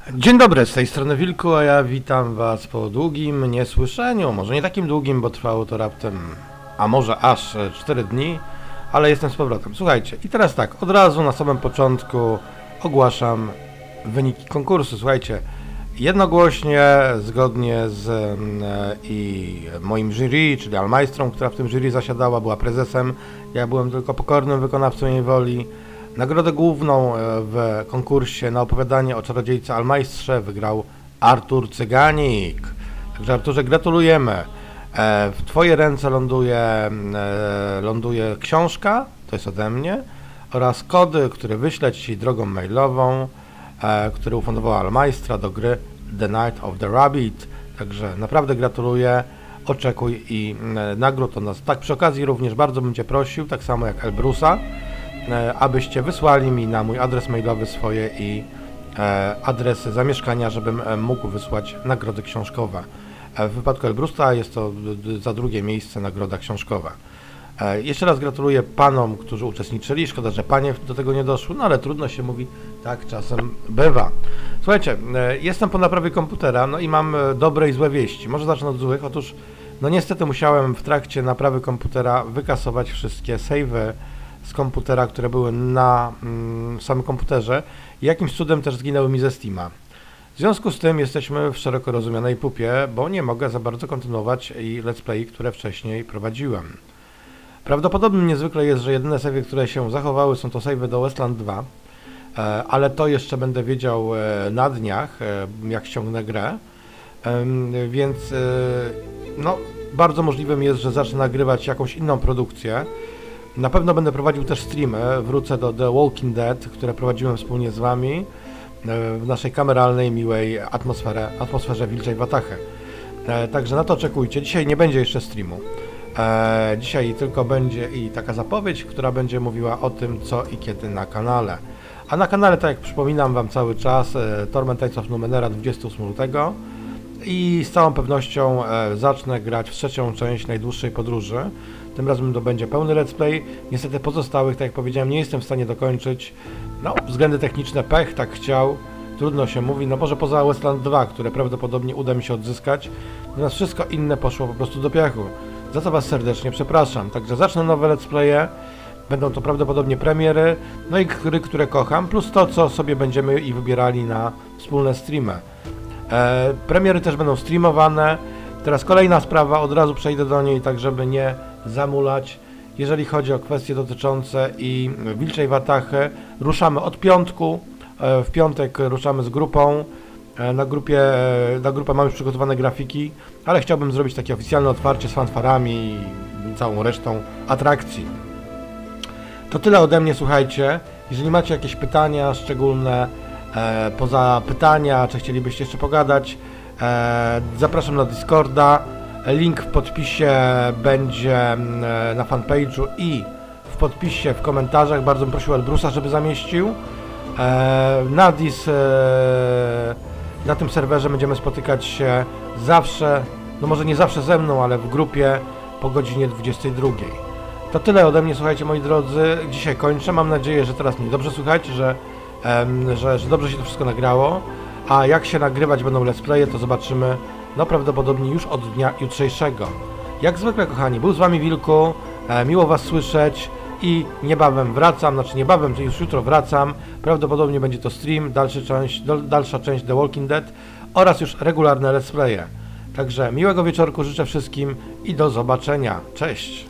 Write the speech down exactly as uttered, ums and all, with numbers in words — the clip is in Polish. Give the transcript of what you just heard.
Dzień dobry, z tej strony Wilku, a ja witam was po długim niesłyszeniu. Może nie takim długim, bo trwało to raptem, a może aż cztery dni, ale jestem z powrotem. Słuchajcie, i teraz tak, od razu na samym początku ogłaszam wyniki konkursu. Słuchajcie, jednogłośnie, zgodnie z e, i moim jury, czyli Almajstrą, która w tym jury zasiadała, była prezesem, ja byłem tylko pokornym wykonawcą jej woli. Nagrodę główną w konkursie na opowiadanie o czarodziejce Almajstrze wygrał Artur Cyganik. Także Arturze, gratulujemy. W Twoje ręce ląduje, ląduje książka, to jest ode mnie, oraz kody, które wyślę Ci drogą mailową, które ufundowała Almajstra do gry The Night of the Rabbit. Także naprawdę gratuluję, oczekuj i nagród od nas. Tak, przy okazji również bardzo bym Cię prosił, tak samo jak Elbrusa, abyście wysłali mi na mój adres mailowy swoje i e, adresy zamieszkania, żebym mógł wysłać nagrody książkowe. E, w wypadku Elbrusa jest to d, za drugie miejsce nagroda książkowa. E, jeszcze raz gratuluję panom, którzy uczestniczyli. Szkoda, że panie do tego nie doszły, no ale trudno się mówi, tak czasem bywa. Słuchajcie, e, jestem po naprawie komputera, no i mam dobre i złe wieści. Może zacznę od złych. Otóż, no niestety musiałem w trakcie naprawy komputera wykasować wszystkie save'y z komputera, które były na mm, samym komputerze i jakimś cudem też zginęły mi ze Steama. W związku z tym jesteśmy w szeroko rozumianej pupie, bo nie mogę za bardzo kontynuować i let's play, które wcześniej prowadziłem. Prawdopodobnym niezwykle jest, że jedyne savey, które się zachowały, są to savey do Westland dwa, e, ale to jeszcze będę wiedział e, na dniach, e, jak ściągnę grę, e, więc e, no, bardzo możliwym jest, że zacznę nagrywać jakąś inną produkcję. Na pewno będę prowadził też streamy, wrócę do The Walking Dead, które prowadziłem wspólnie z wami w naszej kameralnej, miłej atmosferze, atmosferze Wilczej Watachy. Także na to oczekujcie. Dzisiaj nie będzie jeszcze streamu. Dzisiaj tylko będzie i taka zapowiedź, która będzie mówiła o tym, co i kiedy na kanale. A na kanale, tak jak przypominam wam cały czas, Torment Tides of Numenera dwudziestego ósmego lutego i z całą pewnością zacznę grać w trzecią część najdłuższej podróży. Tym razem to będzie pełny let's play. Niestety pozostałych, tak jak powiedziałem, nie jestem w stanie dokończyć. No, względy techniczne, pech, tak chciał. Trudno się mówi, no może poza Westland dwa, które prawdopodobnie uda mi się odzyskać. Natomiast wszystko inne poszło po prostu do piachu. Za to was serdecznie przepraszam. Także zacznę nowe let's playe. Będą to prawdopodobnie premiery, no i gry, które kocham, plus to, co sobie będziemy i wybierali na wspólne streamy. E, premiery też będą streamowane. Teraz kolejna sprawa, od razu przejdę do niej, tak żeby nie zamulać. Jeżeli chodzi o kwestie dotyczące i Wilczej Watachy, ruszamy od piątku. W piątek ruszamy z grupą. Na grupie, na grupę mamy już przygotowane grafiki, ale chciałbym zrobić takie oficjalne otwarcie z fanfarami i całą resztą atrakcji. To tyle ode mnie, słuchajcie. Jeżeli macie jakieś pytania szczególne, e, poza pytania, czy chcielibyście jeszcze pogadać, e, zapraszam na Discorda. Link w podpisie będzie na fanpage'u i w podpisie w komentarzach. Bardzo bym prosił Elbrusa, żeby zamieścił. Na Dis, na tym serwerze będziemy spotykać się zawsze, no może nie zawsze ze mną, ale w grupie po godzinie dwudziestej drugiej. To tyle ode mnie, słuchajcie moi drodzy. Dzisiaj kończę. Mam nadzieję, że teraz mnie dobrze słychać, że, że, że dobrze się to wszystko nagrało. A jak się nagrywać będą let's playe, to zobaczymy no prawdopodobnie już od dnia jutrzejszego. Jak zwykle, kochani, był z wami Wilku, e, miło was słyszeć i niebawem wracam, znaczy niebawem, to już jutro wracam, prawdopodobnie będzie to stream, dalsza część, do, dalsza część The Walking Dead oraz już regularne let's playe. Także miłego wieczorku życzę wszystkim i do zobaczenia. Cześć!